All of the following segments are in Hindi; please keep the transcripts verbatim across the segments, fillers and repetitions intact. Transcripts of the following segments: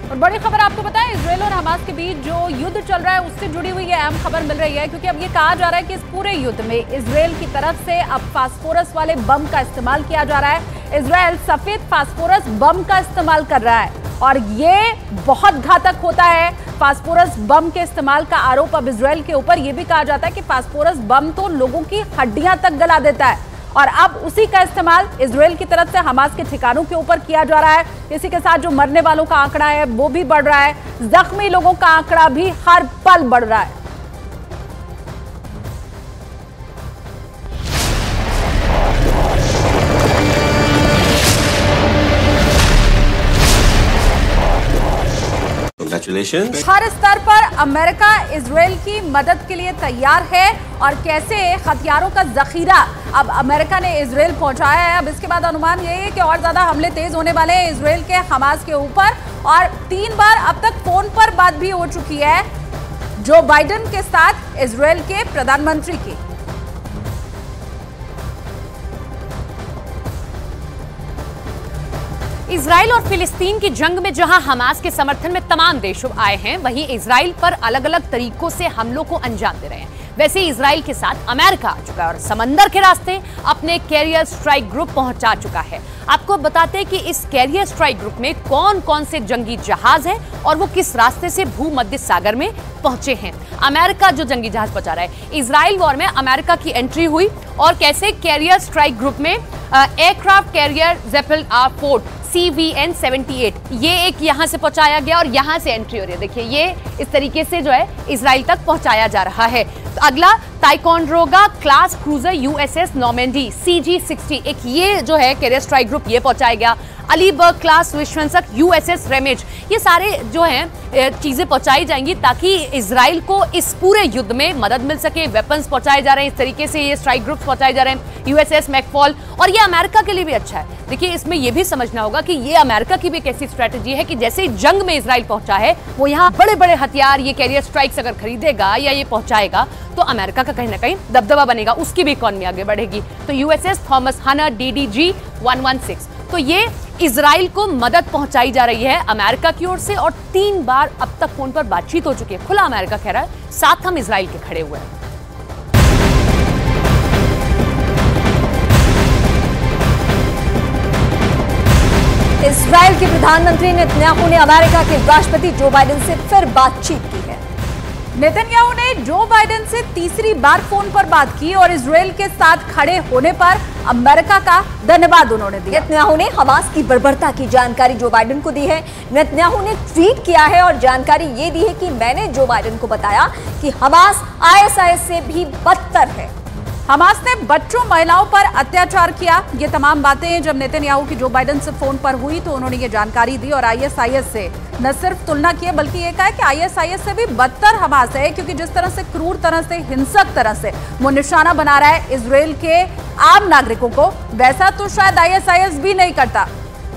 और बड़ी खबर आपको बताएं, इजराइल और हमास के बीच जो युद्ध चल रहा है उससे जुड़ी हुई ये अहम खबर मिल रही है, क्योंकि अब ये कहा जा रहा है कि इस पूरे युद्ध में इजराइल की तरफ से अब फास्फोरस वाले बम का इस्तेमाल किया जा रहा है। इजराइल सफेद फास्फोरस बम का इस्तेमाल कर रहा है और ये बहुत घातक होता है। फास्फोरस बम के इस्तेमाल का आरोप अब इजराइल के ऊपर ये भी कहा जाता है कि फास्फोरस बम तो लोगों की हड्डियां तक गला देता है और अब उसी का इस्तेमाल इजराइल की तरफ से हमास के ठिकानों के ऊपर किया जा रहा है। इसी के साथ जो मरने वालों का आंकड़ा है वो भी बढ़ रहा है, जख्मी लोगों का आंकड़ा भी हर पल बढ़ रहा है। Congratulations. हर स्तर पर अमेरिका इजराइल की मदद के लिए तैयार है और कैसे हथियारों का जखीरा अब अमेरिका ने इजराइल पहुंचाया है। अब इसके बाद अनुमान यही है कि और ज्यादा हमले तेज होने वाले हैं इजराइल के हमास के ऊपर। और तीन बार अब तक फोन पर बात भी हो चुकी है जो बाइडेन के साथ इजराइल के प्रधानमंत्री की। इजराइल और फिलिस्तीन की जंग में जहां हमास के समर्थन में तमाम देश आए हैं, वहीं इजराइल पर अलग अलग तरीकों से हमलों को अंजाम दे रहे हैं। वैसे इजराइल के साथ अमेरिका आ चुका है और समंदर के रास्ते अपने कैरियर स्ट्राइक ग्रुप पहुंचा चुका है। आपको बताते हैं कि इस कैरियर स्ट्राइक ग्रुप में कौन कौन से जंगी जहाज हैं और वो किस रास्ते से भूमध्य सागर में पहुंचे हैं। अमेरिका जो जंगी जहाज पहुंचा रहा है, इजराइल वॉर में अमेरिका की एंट्री हुई और कैसे कैरियर स्ट्राइक ग्रुप में एयरक्राफ्ट कैरियर ज़ेपल R Ford C V N seventy eight ये एक यहां से पहुंचाया गया और यहां से एंट्री हो रही है। देखिए ये इस तरीके से जो है इजराइल तक पहुंचाया जा रहा है। तो अगला Ticonderoga class cruiser USS Normandy C G sixty, एक ये जो है कैरियर स्ट्राइक ग्रुप ये पहुंचाया गया। अलीबर्ग क्लास विश्वंसक यूएसएस रेमेज, ये सारे जो हैं चीजें पहुंचाई जाएंगी ताकि इजराइल को इस पूरे युद्ध में मदद मिल सके। वेपन्स पहुंचाए जा रहे हैं, इस तरीके से ये स्ट्राइक ग्रुप्स पहुंचाए जा रहे हैं। यूएसएस मैकफॉल, और ये अमेरिका के लिए भी अच्छा है। देखिए इसमें यह भी समझना होगा कि ये अमेरिका की भी एक ऐसी स्ट्रेटेजी है कि जैसे जंग में इजराइल पहुंचा है, वो यहाँ बड़े बड़े हथियार ये कैरियर स्ट्राइक्स अगर खरीदेगा या ये पहुंचाएगा तो अमेरिका का कहीं ना कहीं दबदबा बनेगा, उसकी भी इकोनॉमी आगे बढ़ेगी। तो USS Thomas Hudner D D G one one six, तो ये इजराइल को मदद पहुंचाई जा रही है अमेरिका की ओर से और तीन बार अब तक फोन पर बातचीत हो चुकी है। खुला अमेरिका कह रहा है साथ हम इजराइल के खड़े हुए हैं। इजराइल के प्रधानमंत्री नेतन्याहू ने अमेरिका के राष्ट्रपति जो बाइडेन से फिर बातचीत की है। नेतन्याहू ने जो बाइडेन से तीसरी बार फोन पर बात की और इजराइल के साथ खड़े होने पर अमेरिका का धन्यवाद उन्होंने दिया। नेतन्याहू ने हमास की बर्बरता की जानकारी जो बाइडेन को दी है। नेतन्याहू ने ट्वीट किया है और जानकारी ये दी है कि मैंने जो बाइडेन को बताया कि हमास आईएसआईएस से भी बदतर है। हमास ने बच्चों महिलाओं पर अत्याचार किया। ये तमाम बातें जब नेतन्याहू की जो बाइडेन से फोन पर हुई तो उन्होंने ये जानकारी दी और आईएसआईएस से न सिर्फ तुलना की बल्कि ये कहा कि आईएसआईएस से भी बदतर हमास है, क्योंकि जिस तरह से क्रूर तरह से हिंसक तरह से वो निशाना बना रहा है इजराइल के आम नागरिकों को, वैसा तो शायद आईएसआईएस भी नहीं करता।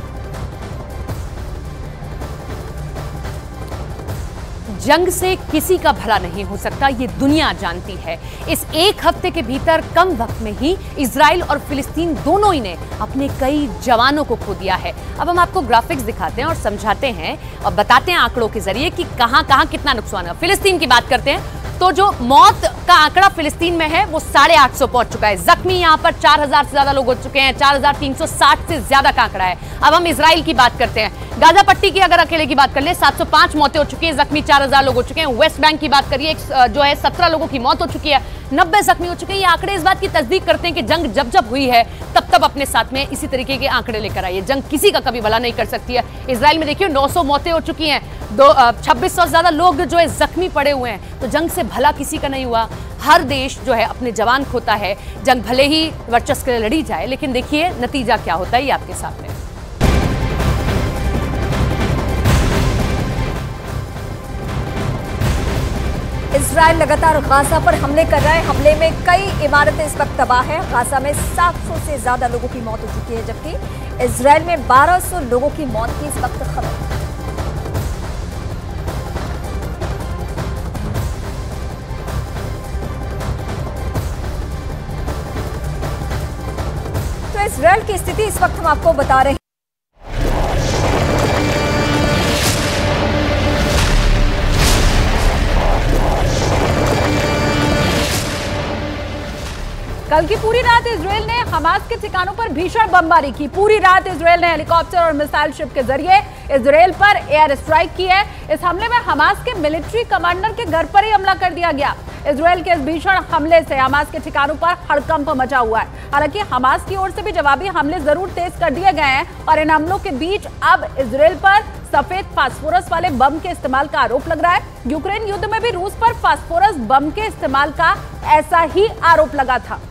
जंग से किसी का भला नहीं हो सकता, ये दुनिया जानती है। इस एक हफ्ते के भीतर कम वक्त में ही इजराइल और फिलिस्तीन दोनों ही ने अपने कई जवानों को खो दिया है। अब हम आपको ग्राफिक्स दिखाते हैं और समझाते हैं और बताते हैं आंकड़ों के जरिए कि कहां कहां कितना नुकसान है। फिलिस्तीन की बात करते हैं तो जो मौत का आंकड़ा फिलिस्तीन में है वो साढ़े आठ सौ पहुंच चुका है। जख्मी यहां पर चार हजार से ज्यादा लोग हो चुके हैं, चार हजार तीन सौ साठ से ज्यादा का आंकड़ा है। अब हम इजराइल की बात करते हैं। गाजा पट्टी की अगर अकेले की बात कर ले सात सौ पांच मौतें हो चुकी हैं, जख्मी चार हजार लोग हो चुके हैं। वेस्ट बैंक की बात करिए जो है सत्रह लोगों की मौत हो चुकी है, नब्बे जख्मी हो चुके हैं। ये आंकड़े इस बात की तस्दीक करते हैं कि जंग जब जब हुई है तब तब अपने साथ में इसी तरीके के आंकड़े लेकर आई है। जंग किसी का कभी भला नहीं कर सकती है। इजराइल में देखिए नौ सौ मौतें हो चुकी हैं, दो छब्बीस सौ से ज्यादा लोग जो है जख्मी पड़े हुए हैं। तो जंग से भला किसी का नहीं हुआ। हर देश जो है अपने जवान खोता है। जंग भले ही वर्चस्व के लिए लड़ी जाए, लेकिन देखिए नतीजा क्या होता है ये आपके सामने। इजराइल लगातार गाजा पर हमले कर रहा है। हमले में कई इमारतें इस वक्त तबाह है। गाजा में सात सौ से ज्यादा लोगों की मौत हो चुकी है, जबकि इजराइल में बारह सौ लोगों की मौत की इस वक्त खबर है। तो इजराइल की स्थिति इस वक्त हम आपको बता रहे हैं। बल्कि पूरी रात इजरायल ने हमास के ठिकानों पर भीषण बमबारी की। पूरी रात इजरायल ने हेलीकॉप्टर और मिसाइल शिप के जरिए इजरायल पर एयर स्ट्राइक की है। इस हमले में हमास के मिलिट्री कमांडर के घर पर ही हमला कर दिया गया। इजरायल के इस भीषण हमले से हमास के ठिकानों पर हड़कंप मचा हुआ है। हालांकि हमास की ओर से भी जवाबी हमले जरूर तेज कर दिए गए हैं और इन हमलों के बीच अब इजरायल पर सफेद फास्फोरस वाले बम के इस्तेमाल का आरोप लग रहा है। यूक्रेन युद्ध में भी रूस पर फास्फोरस बम के इस्तेमाल का ऐसा ही आरोप लगा था।